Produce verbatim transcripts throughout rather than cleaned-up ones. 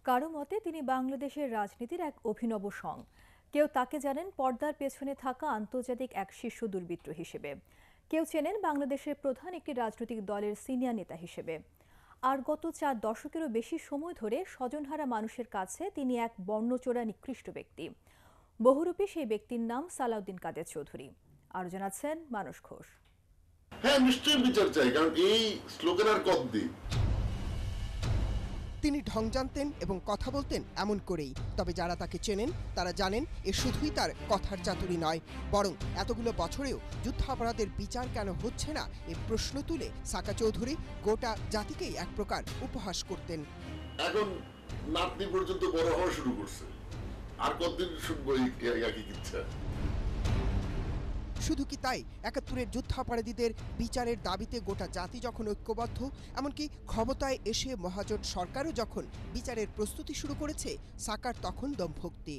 কারো মতে তিনি বাংলাদেশের রাজনীতির এক অভিনব সং। কেউ তাকে জানেন পর্দার পেছনে থাকা আন্তর্জাতিক এক শীর্ষ দুর্বৃত্ত হিসেবে, কেউ চেনেন বাংলাদেশের প্রধান একটি রাজনৈতিক দলের সিনিয়র নেতা হিসেবে। আর গত চার দশকেরও বেশি সময় ধরে স্বজনহারা মানুষের কাছে তিনি এক বর্ণচোরা নিকৃষ্ট ব্যক্তি। বহুরূপী সেই ব্যক্তির নাম সালাউদ্দিন কাদের চৌধুরী। আরো জানাচ্ছেন মানস ঘোষ। হ্যাঁ, নিশ্চয়ই বিচার চাই, কারণ এই স্লোগান আর কতদিন। তিনি ঢং জানতেন এবং কথা বলতেন এমন করেই। তবে যারা তাকে চেনেন তারা জানেন এ শুধুই তার কথার চাতুরি নয়, বরং এতগুলো বছরেও যুদ্ধাপরাধের বিচার কেন হচ্ছে না এ প্রশ্ন তুলে সাকা চৌধুরী গোটা জাতিকেই এক প্রকার উপহাস করতেন। এখন নাতনি পর্যন্ত বড় হওয়া শুরু করছে, আর কতদিন শুনবো এই একই ইচ্ছা। শুধু কি তাই, একাত্তরের যুদ্ধাপরাধীদের বিচারের দাবিতে গোটা জাতি যখন ঐক্যবদ্ধ, এমনকি ক্ষমতায় এসে মহাজোট সরকারও যখন বিচারের প্রস্তুতি শুরু করেছে, সাকার তখন দমভক্তি।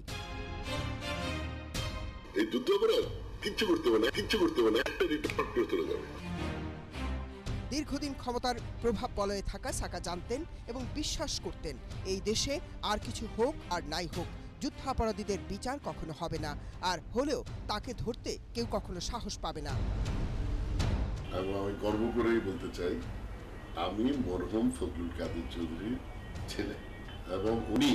এই যুদ্ধাপরাধ কিচ্ছু করতে হবে না, কিচ্ছু করতে হবে না, একটা রিপোর্ট করে চলে যাবে। দীর্ঘদিন ক্ষমতার প্রভাব বলয়ে থাকা সাকা জানতেন এবং বিশ্বাস করতেন এই দেশে আর কিছু হোক আর নাই হোক, যুদ্ধাপরাধীদের বিচার কখনো হবে না, আর হলেও তাকে ধরতে কেউ কখনো সাহস পাবে না। আমি গর্ব করেই বলতে চাই, আমি মরহুম ফজলুল কাদের চৌধুরীর ছেলে, এবং উনি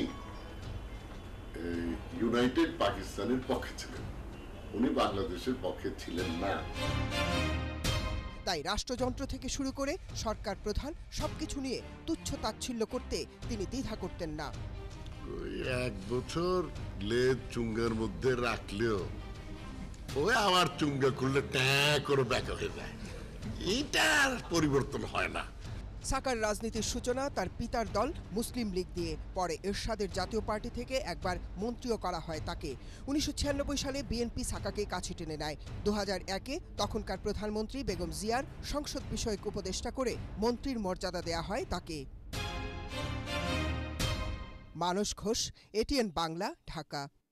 ইউনাইটেড পাকিস্তানের পক্ষে ছিলেন, উনি বাংলাদেশের পক্ষে ছিলেন না। তাই রাষ্ট্রযন্ত্র থেকে শুরু করে সরকার প্রধান সবকিছু নিয়ে তুচ্ছ তাচ্ছিল্য করতে তিনি দ্বিধা করতেন না। এক বছর লেজ চুঙ্গার মধ্যে রাখলেও ওই আমার চুঙ্গা করলে ট্যাঁ করে ব্যাকা হয়ে যায়, এইটার পরিবর্তন হয় না। সাকার রাজনীতির সূচনা তার পিতার দল মুসলিম লীগ দিয়ে, পরে এরশাদের জাতীয় পার্টি থেকে একবার মন্ত্রীও করা হয় তাকে। উনিশশো ছিয়ানব্বই সালে বিএনপি সাকাকে কাছে টেনে নেয়। দু হাজার একে তখনকার প্রধানমন্ত্রী বেগম জিয়ার সংসদ বিষয়ক উপদেষ্টা করে মন্ত্রীর মর্যাদা দেয়া হয় তাকে। মানস ঘোষ, এটিএন বাংলা, ঢাকা।